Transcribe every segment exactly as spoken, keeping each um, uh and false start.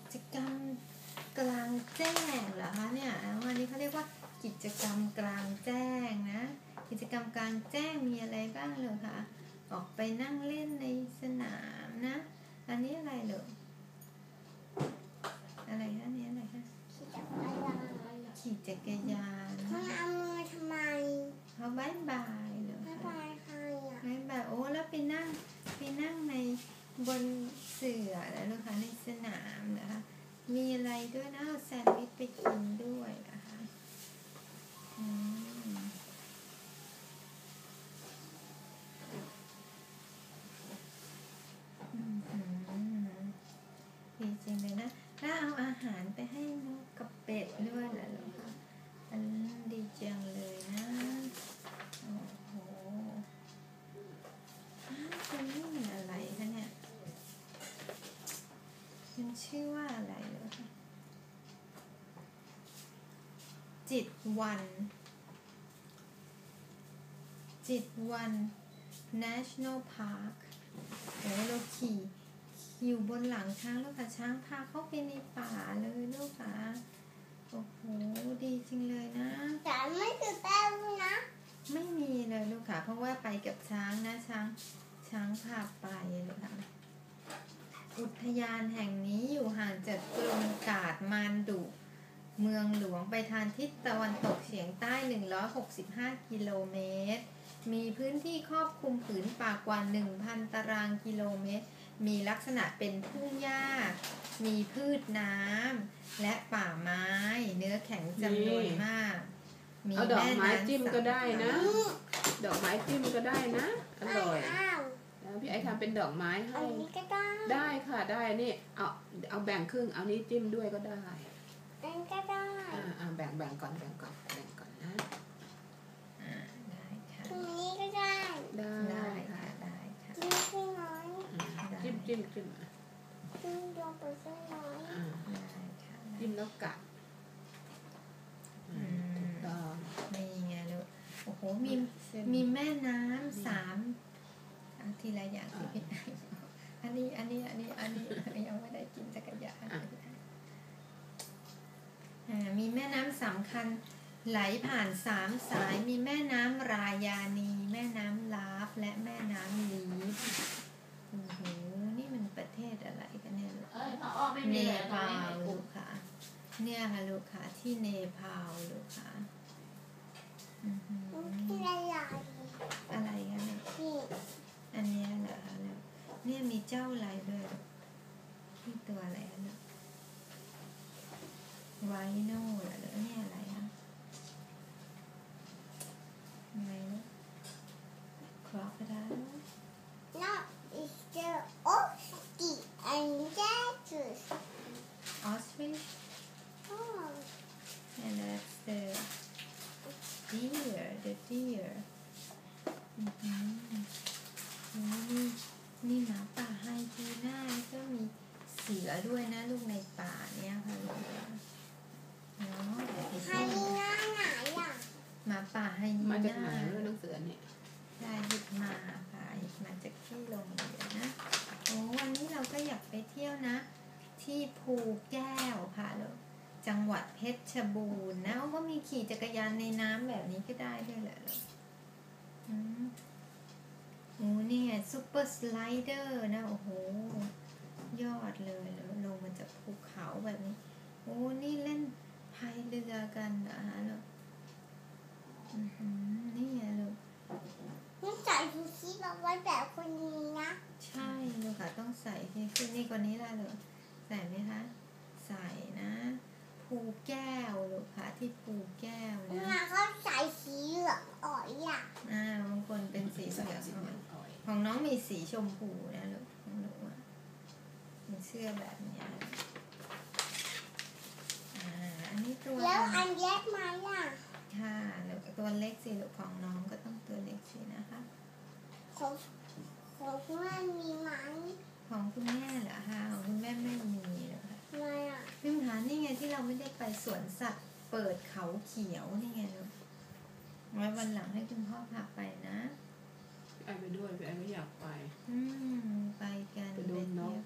จกรรมกลางแจ้งเหรอคะเนี่ยวันนี้เขาเรียกว่ากิจกรรมกลางแจ้งนะกิจกรรมกลางแจ้งมีอะไรบ้างเลยคะออกไปนั่งเล่นในสนามนะอันนี้อะไรเหรออะไรคะนี่อะไรคะขี่จักรยานขี่จักรยานเขาเอามือทำไมเขาบายบายเหรอคะบายบายใครอ่ะบายบายโอ้แล้วไปนั่งไปนั่งในบนเสื่อแล้วลูกคะในสนามนะคะมีอะไรด้วยนะแซนด์วิชไปกินด้วยนะคะอืมดีจริงเลยนะถ้าเอาอาหารไปให้นกกับเป็ดด้วยเหรอลูกคะอันดีจังเลยนะโอ้โหตัวนี้มันอะไรคะเนี่ยมันชื่อว่าอะไรเหรอคะจิตวันจิตวัน National Park โอ้เราขี่อยู่บนหลังช้างแล้วค่ะช้างพาเข้าไปในป่าเลยลูกค่ะโอ้โหดีจริงเลยนะแต่ไม่ตื่นเต้นนะไม่มีเลยลูกค่ะเพราะว่าไปกับช้างนะช้างช้างพาไปเลยค่ะอุทยานแห่งนี้อยู่ห่างจากกรุงกาฐมานดุเมืองหลวงไปทางทิศตะวันตกเฉียงใต้หนึ่งร้อยหกสิบห้ากิโลเมตรมีพื้นที่ครอบคลุมผืนป่ากว่า หนึ่งพัน ตารางกิโลเมตรมีลักษณะเป็นทุ่งหญ้ามีพืชน้ำและป่าไม้เนื้อแข็งจำนวนมากมีเอาดอกไม้จิ้มก็ได้นะดอกไม้จิ้มก็ได้นะอร่อยแล้วพี่ไอทำเป็นดอกไม้ให้ได้ค่ะได้นี่เอาเอาแบ่งครึ่งเอานี้จิ้มด้วยก็ได้อันก็ได้อ่าแบ่งแบ่งก่อนแบ่งก่อนแบ่งก่อนนะอ่าได้ค่ะตรงนี้ก็ได้ได้ค่ะได้ค่ะจิ้มจิ้มน้อยจิ้มจิ้มจิ้มจิ้มลงไปสักน้อยได้ค่ะจิ้มแล้วกัดถูกต้องนี่ไงลูกโอ้โหมีมีแม่น้ำสามทีละอย่างสิพี่อันนี้อันนี้อันนี้อันนี้ยังไม่ได้กินจักรยานมีแม่น้ำสำคัญไหลผ่านสามสายมีแม่น้ำรายานีแม่น้ำลาฟและแม่น้ำลีฟโอ้โหนี่มันประเทศอะไรกันเนี่ยเนปาลลูกค่ะเนี่ยค่ะลูกค่ะที่เนปาลลูกค่ะอะไรกันเนี่ยอันนี้เหรอคะเนี่ยมีเจ้าอะไรด้วยที่ตัวอะไรนะไวโน่เหรอเนี่ยอะไรคะอะไรนะครอปดา No, it's the ostrich and that's ostrich oh and that's the deer the deer อือหือนี่นี่หมาป่าไฮยีน่าก็มีเสือด้วยนะลูกในป่าเนี่ยค่ะลูกเนาะไฮยีน่าไหนอ่ะหมาป่าไฮยีน่ามาจากไหนลูกเสือเนี่ยได้หยิบมาค่ะหยิบมาจากที่โรงเรียนนะโอ้วันนี้เราก็อยากไปเที่ยวนะที่ภูแก้วค่ะลูกจังหวัดเพชรบูรณ์นะว่ามีขี่จักรยานในน้ำแบบนี้ก็ได้ด้วยเหรอลูกอืมโอ้นี่ไงซุปเปอร์สไลเดอร์นะโอ้โหยอดเลยแล้วลงมาจากภูเขาแบบนี้โอ้นี่เล่นพายเรือกันนะคะลูกนี่ไงลูกนี่ใส่ชูชีพเอาไว้แบบคนนี้นะใช่ลูกค่ะต้องใส่ที่คือนี่กว่านี้ละลูกใส่ไหมคะใส่นะภูแก้วลูกค่ะที่ภูแก้วนะมาเขาใส่สีเหลืองอ่อยอ่ะอ่าบางคนเป็นสีเหลืองอ่อยของน้องมีสีชมพูนะลูกของหนูอ่ะมีเสื้อแบบนี้อ่าอันนี้ตัวแล้วอันเล็กไหมล่ะค่ะแล้วตัวเล็กสิลูกของน้องก็ต้องตัวเล็กสินะคะของของคุณแม่มีไหมของคุณแม่เหรอคะของคุณแม่ไม่มีเหรอคะทำไมอ่ะพี่หานี่ไงที่เราไม่ได้ไปสวนสัตว์เปิดเขาเขียวนี่ไงลูกไว้วันหลังให้คุณพ่อพาไปนะพี่ไอไปด้วยพี่ไอไม่อยากไปอืมไปกันไปดูนกไป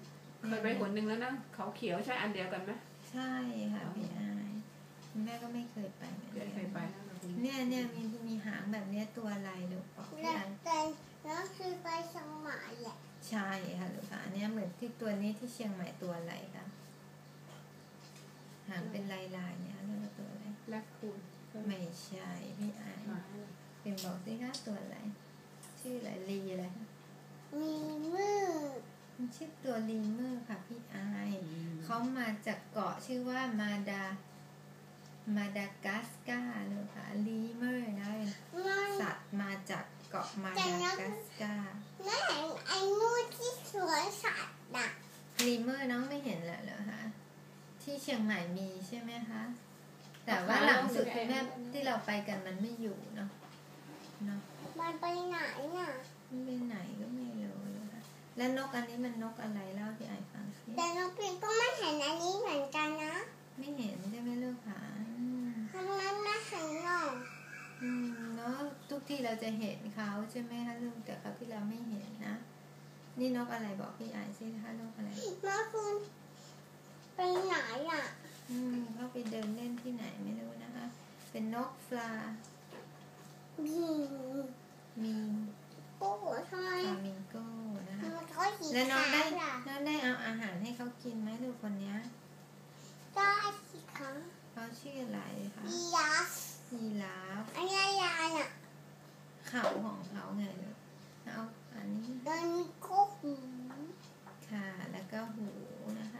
เคยไปหนหนึ่งแล้วนะเขาเขียวใช่อันเดียวกันไหมใช่ค่ะพี่อายแม่ก็ไม่เคยไปเหมือนกันเคยไปนะเนี่ยเนี่ยมีมีหางแบบนี้ตัวอะไรลูกบอกพี่แล้วอายแต่แล้วคือไปเชียงใหม่แหละใช่ค่ะลูกค่ะอันเนี้ยเหมือนที่ตัวนี้ที่เชียงใหม่ตัวอะไรคะหางเป็นลายลายๆเนี่ยเรียกว่าตัวอะไรแรคคูนไม่ใช่พี่อายเป็นบอกสิคะตัวอะไรชื่ออะไรลีอะไรคะมีมือมันชื่อตัวลีเมอร์ค่ะพี่อายเขามาจากเกาะชื่อว่ามาดามาดากัสการ์เลยค่ะลีเมอร์นะเป็นมันสัตว์มาจากเกาะมาดากัสการ์แม่เห็นไอ้นู่นที่สวนสัตว์น่ะลีเมอร์น้องไม่เห็นเหรอเหรอคะที่เชียงใหม่มีใช่ไหมคะแต่ว่าหลังสุดคุณแม่ที่เราไปกันมันไม่อยู่เนาะเนาะมันไปไหนน่ะมันไปไหนก็ไม่รู้เลยค่ะแล้วนกอันนี้มันนกอะไรเล่าที่ไอฟังสิแต่น้องปิ่นก็ไม่เห็นอันนี้เหมือนกันนะไม่เห็นใช่ไหมลูกค่ะอืมทำไมไม่เห็นหรอกอืมเนาะทุกที่เราจะเห็นเขาใช่ไหมคะลูกแต่เขาที่เราไม่เห็นนะนี่นกอะไรบอกพี่ไอซิคะนกอะไรเมื่อคืนไปไหนอ่ะอืมเขาไปเดินเล่นที่ไหนไม่รู้นะคะ เป็นนกฟลาบีมีโอ้โหทำไมฟลามิงโก้นะคะมันก็สีแล้วน้องขาได้วล่ะน้องได้เอาอาหารให้เขากินไหมลูกคนเนี้ยได้สิคะเขาชื่ออะไรคะยีราฟยีราฟอันนี้ยายอ่ะเขาของเขาไงลูกเอาอันนี้เดินมีก็หูค่ะแล้วก็หูนะคะ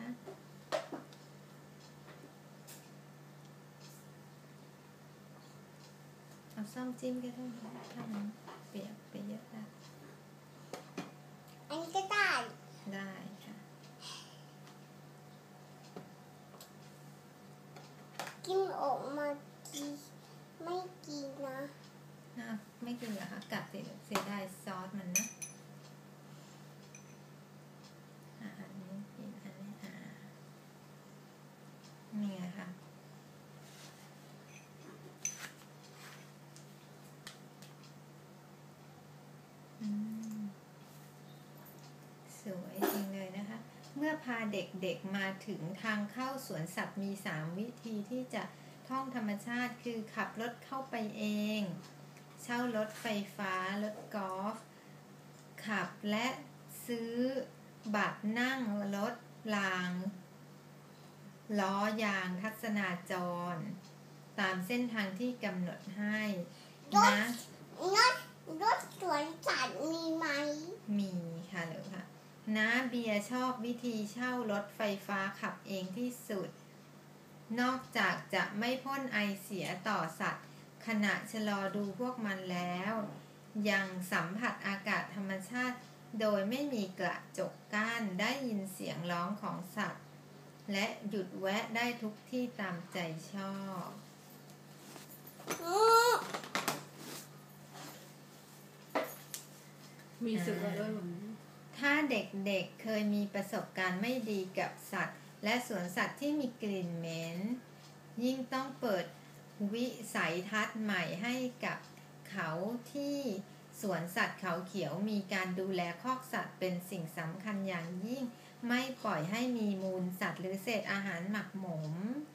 เอาซ่อมจิ้มก็ได้ค่ะถ้ามันเปียกไปเยอะแล้วอันนี้ก็ได้ได้ค่ะกินออกมากินไม่กินนะอ้าวไม่กินเหรอคะกัดเสียเสียดายซอสมันนะอ่ะอันนี้กินอันนี้อ่านี่ไงค่ะอืมสวยจริงเลยนะคะ เมื่อพาเด็กๆมาถึงทางเข้าสวนสัตว์มีสามวิธีที่จะท่องธรรมชาติคือขับรถเข้าไปเอง เช่ารถไฟฟ้ารถกอล์ฟขับและซื้อบัตรนั่งรถรางล้อยางทัศนาจร ตามเส้นทางที่กำหนดให้นะรถรถสวนสัตว์มีไหมมีค่ะเลยค่ะนะเบียร์ชอบวิธีเช่ารถไฟฟ้าขับเองที่สุด นอกจากจะไม่พ่นไอเสียต่อสัตว์ขณะชะลอดูพวกมันแล้ว ยังสัมผัสอากาศธรรมชาติโดยไม่มีกระจกกั้นได้ยินเสียงร้องของสัตว์ และหยุดแวะได้ทุกที่ตามใจชอบอือมีเสือด้วยวันนี้ถ้าเด็กๆเเคยมีประสบการณ์ไม่ดีกับสัตว์ และสวนสัตว์ที่มีกลิ่นเหม็น ยิ่งต้องเปิดวิสัยทัศน์ใหม่ให้กับเขาที่สวนสัตว์เขาเขียวมีการดูแลคอกสัตว์เป็นสิ่งสำคัญอย่างยิ่ง ไม่ปล่อยให้มีมูลสัตว์หรือเศษอาหารหมักหมม